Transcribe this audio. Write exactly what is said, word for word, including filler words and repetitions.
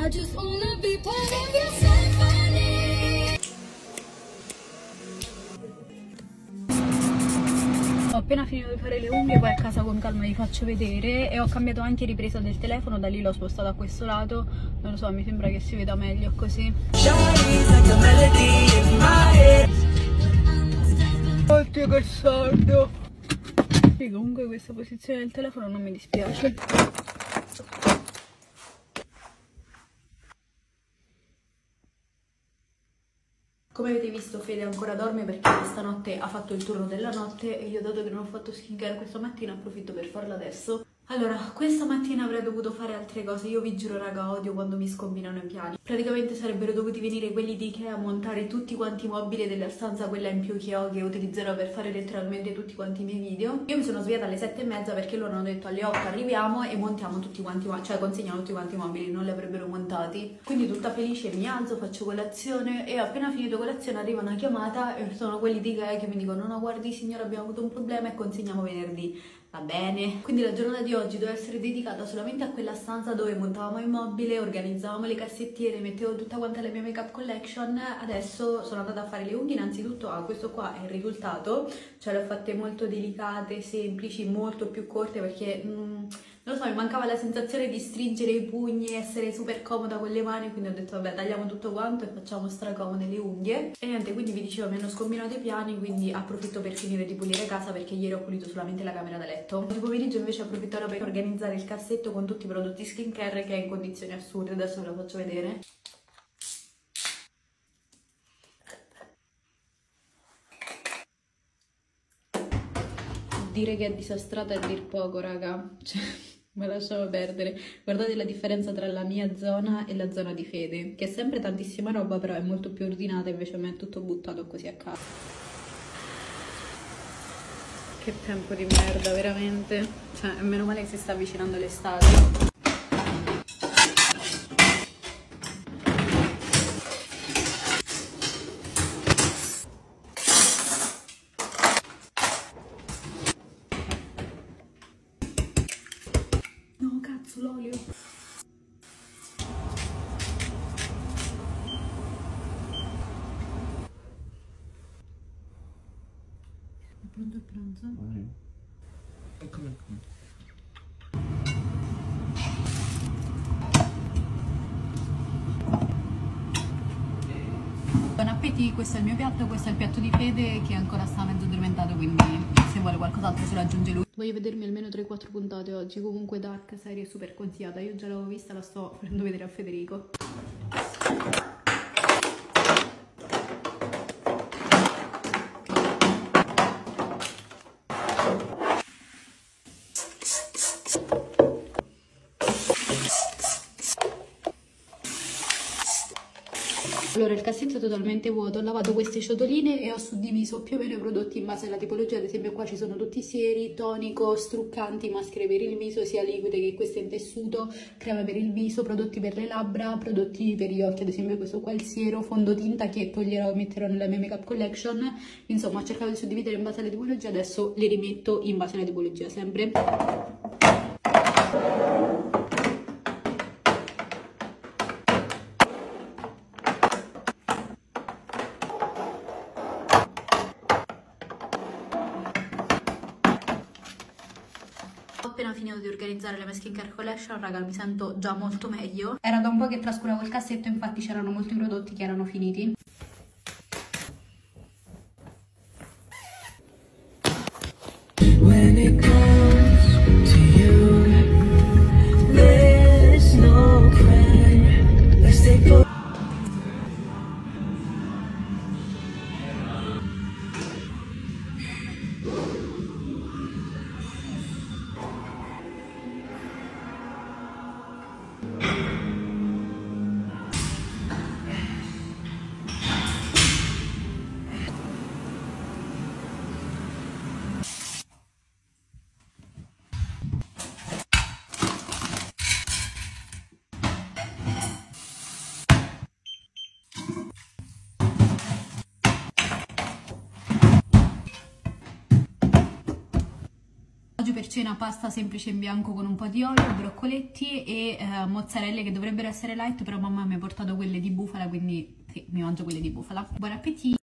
I just wanna be part of your symphony. Ho appena finito di fare le unghie, poi a casa con calma vi faccio vedere, e ho cambiato anche ripresa del telefono, da lì l'ho spostato a questo lato, non lo so, mi sembra che si veda meglio così. Oddio che sordo! Sì, comunque questa posizione del telefono non mi dispiace. Come avete visto, Fede ancora dorme perché stanotte ha fatto il turno della notte e io, dato che non ho fatto skincare questa mattina, approfitto per farlo adesso. Allora, questa mattina avrei dovuto fare altre cose, io vi giuro raga, odio quando mi scombinano i piani. Praticamente sarebbero dovuti venire quelli di Ikea a montare tutti quanti i mobili della stanza, quella in più che ho, che utilizzerò per fare letteralmente tutti quanti i miei video. Io mi sono svegliata alle sette e mezza perché loro hanno detto alle otto arriviamo e montiamo tutti quanti, cioè consegniamo tutti quanti i mobili, non li avrebbero montati. Quindi tutta felice mi alzo, faccio colazione e appena finito colazione arriva una chiamata e sono quelli di Ikea che mi dicono no guardi signora, abbiamo avuto un problema e consegniamo venerdì. Va bene, quindi la giornata di oggi doveva essere dedicata solamente a quella stanza dove montavamo il mobile, organizzavamo le cassettiere, mettevo tutta quanta la mia make up collection. Adesso sono andata a fare le unghie, innanzitutto ah, questo qua è il risultato, cioè le ho fatte molto delicate, semplici, molto più corte perché mm, non lo so, mi mancava la sensazione di stringere i pugni, essere super comoda con le mani, quindi ho detto vabbè tagliamo tutto quanto e facciamo stracomode le unghie. E niente, quindi vi dicevo mi hanno scombinato i piani, quindi approfitto per finire di pulire casa perché ieri ho pulito solamente la camera da letto. Oggi pomeriggio invece approfitterò per organizzare il cassetto con tutti i prodotti skincare che è in condizioni assurde, adesso ve lo faccio vedere. Dire che è disastrata è a dir poco raga, cioè... Ma lasciamo perdere. Guardate la differenza tra la mia zona e la zona di Fede, che è sempre tantissima roba, però è molto più ordinata, invece a me è tutto buttato così a caso. Che tempo di merda, veramente. Cioè, meno male che si sta avvicinando l'estate. L'olio. È pronto il pranzo? Mm. Eccomi, eccomi. Buon appetito, questo è il mio piatto, questo è il piatto di Fede che ancora sta mezzo addormentato, quindi se vuole qualcos'altro se lo aggiunge lui. Voglio vedermi almeno tre quattro puntate oggi, comunque dark, serie super consigliata, io già l'avevo vista, la sto facendo vedere a Federico. Allora il cassetto è totalmente vuoto, ho lavato queste ciotoline e ho suddiviso più o meno i prodotti in base alla tipologia. Ad esempio qua ci sono tutti i sieri, tonico, struccanti, maschere per il viso, sia liquide che queste in tessuto, creme per il viso, prodotti per le labbra, prodotti per gli occhi, ad esempio questo qua è il siero, fondotinta che toglierò e metterò nella mia make up collection. Insomma ho cercato di suddividere in base alle tipologie, adesso le rimetto in base alla tipologia sempre. Ho appena finito di organizzare la mia skincare collection, raga, mi sento già molto meglio. Era da un po' che trascuravo il cassetto, infatti c'erano molti prodotti che erano finiti. When it comes to you, there's no plan. Let's take for cena pasta semplice in bianco con un po' di olio, broccoletti e eh, mozzarelle che dovrebbero essere light, però mamma mi ha portato quelle di bufala, quindi sì, mi mangio quelle di bufala. Buon appetito!